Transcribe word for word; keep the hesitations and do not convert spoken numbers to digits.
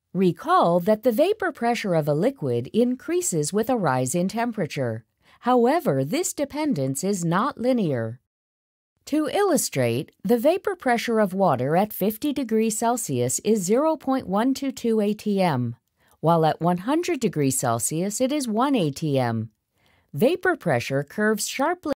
Recall that the vapor pressure of a liquid increases with a rise in temperature. However, this dependence is not linear. To illustrate, the vapor pressure of water at fifty degrees Celsius is zero point one two two A T M, while at one hundred degrees Celsius it is one A T M. Vapor pressure curves sharply